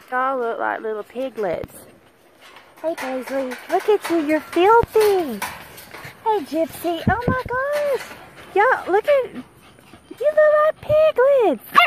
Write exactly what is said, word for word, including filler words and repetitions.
Y'all look like little piglets. Hey, Paisley, look at you. You're filthy. Hey, Gypsy. Oh, my gosh. Y'all, look at... You look like piglets.